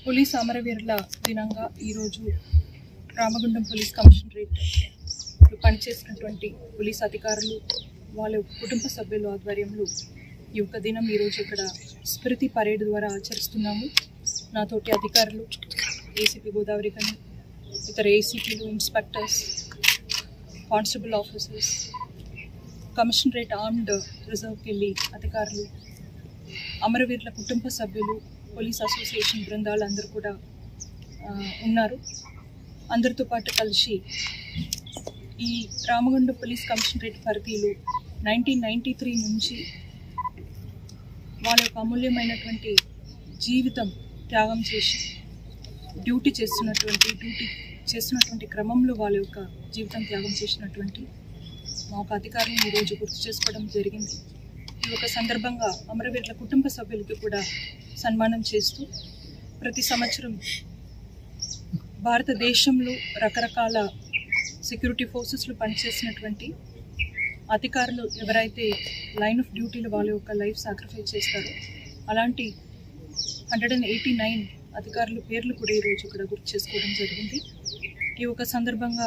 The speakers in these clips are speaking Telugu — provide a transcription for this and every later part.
పోలీస్ అమరవీరుల దినంగా ఈరోజు రామగుండం పోలీస్ కమిషనరేట్ పనిచేసినటువంటి పోలీస్ అధికారులు వాళ్ళ కుటుంబ సభ్యుల ఆధ్వర్యంలో ఈ యొక్క దినం ఈరోజు ఇక్కడ స్మృతి పరేడ్ ద్వారా ఆచరిస్తున్నాము. నాతోటి అధికారులు ఏసీపీ గోదావరి కానీ ఇతర ఏసీపీలు, inspectors, constable officers, commissionerate armed రిజర్వ్కి వెళ్ళి అధికారులు, అమరవీరుల కుటుంబ సభ్యులు, పోలీస్ అసోసియేషన్ బృందాలు అందరూ కూడా ఉన్నారు. అందరితో పాటు కలిసి ఈ రామగుండం పోలీస్ కమిషనరేట్ పరిధిలో 1993 నుంచి వాళ్ళ యొక్క అమూల్యమైనటువంటి జీవితం త్యాగం చేసి డ్యూటీ చేస్తున్నటువంటి క్రమంలో వాళ్ళ యొక్క జీవితం త్యాగం చేసినటువంటి మా ఒక అధికారులను ఈరోజు గుర్తు చేసుకోవడం జరిగింది. ఈ ఒక సందర్భంగా అమరవీరుల కుటుంబ సభ్యులకి కూడా సన్మానం చేస్తూ ప్రతి సంవత్సరం భారతదేశంలో రకరకాల సెక్యూరిటీ ఫోర్సెస్లో పనిచేసినటువంటి అధికారులు ఎవరైతే లైన్ ఆఫ్ డ్యూటీలో వాళ్ళ యొక్క లైఫ్ సాక్రిఫైస్ చేస్తారో అలాంటి 189 అధికారుల పేర్లు కూడా ఈరోజు ఇక్కడ గుర్తు చేసుకోవడం జరిగింది. ఈ ఒక సందర్భంగా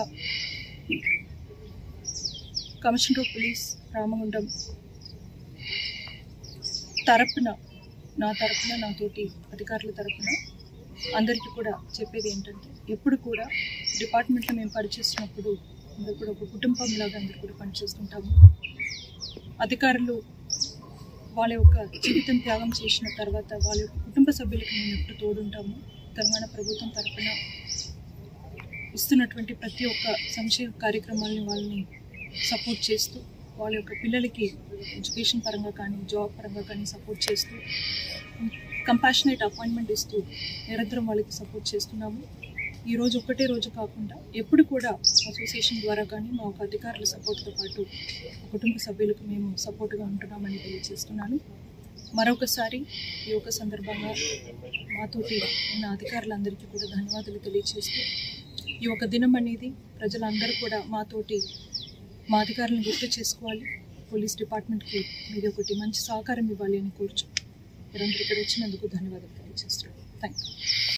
కమిషనర్ ఆఫ్ పోలీస్ రామగుండం నా తరపున నాతోటి అధికారుల తరపున అందరికీ కూడా చెప్పేది ఏంటంటే, ఎప్పుడు కూడా డిపార్ట్మెంట్లో మేము పనిచేస్తున్నప్పుడు అందరూ కూడా ఒక కుటుంబంలాగా అందరూ కూడా పనిచేస్తుంటాము. అధికారులు వాళ్ళ యొక్క జీవితం త్యాగం చేసిన తర్వాత వాళ్ళ యొక్క కుటుంబ సభ్యులకు మేము ఎప్పుడు తోడుంటాము. తెలంగాణ ప్రభుత్వం తరఫున ఇస్తున్నటువంటి ప్రతి ఒక్క సంక్షేమ కార్యక్రమాలని వాళ్ళని సపోర్ట్ చేస్తూ, వాళ్ళ యొక్క పిల్లలకి ఎడ్యుకేషన్ పరంగా కానీ జాబ్ పరంగా కానీ సపోర్ట్ చేస్తూ, కంపాషనేట్ అపాయింట్మెంట్ ఇస్తూ నిరంతరం వాళ్ళకి సపోర్ట్ చేస్తున్నాము. ఈరోజు ఒక్కటే రోజు కాకుండా ఎప్పుడు కూడా అసోసియేషన్ ద్వారా కానీ మా ఒక అధికారుల సపోర్ట్తో పాటు కుటుంబ సభ్యులకు మేము సపోర్ట్గా ఉంటున్నామని తెలియజేస్తున్నాను. మరొకసారి ఈ యొక్క సందర్భంగా మాతోటి ఉన్న అధికారులందరికీ కూడా ధన్యవాదాలు తెలియజేస్తూ, ఈ ఒక దినం అనేది ప్రజలందరూ కూడా మాతోటి మా అధికారులను గుర్తు చేసుకోవాలి. పోలీస్ డిపార్ట్మెంట్కి మీరు ఒకటి మంచి సహకారం ఇవ్వాలి అని కోరుచు. మీరందరూ ఇక్కడ వచ్చినందుకు ధన్యవాదాలు తెలియజేస్తున్నాను. Thank you.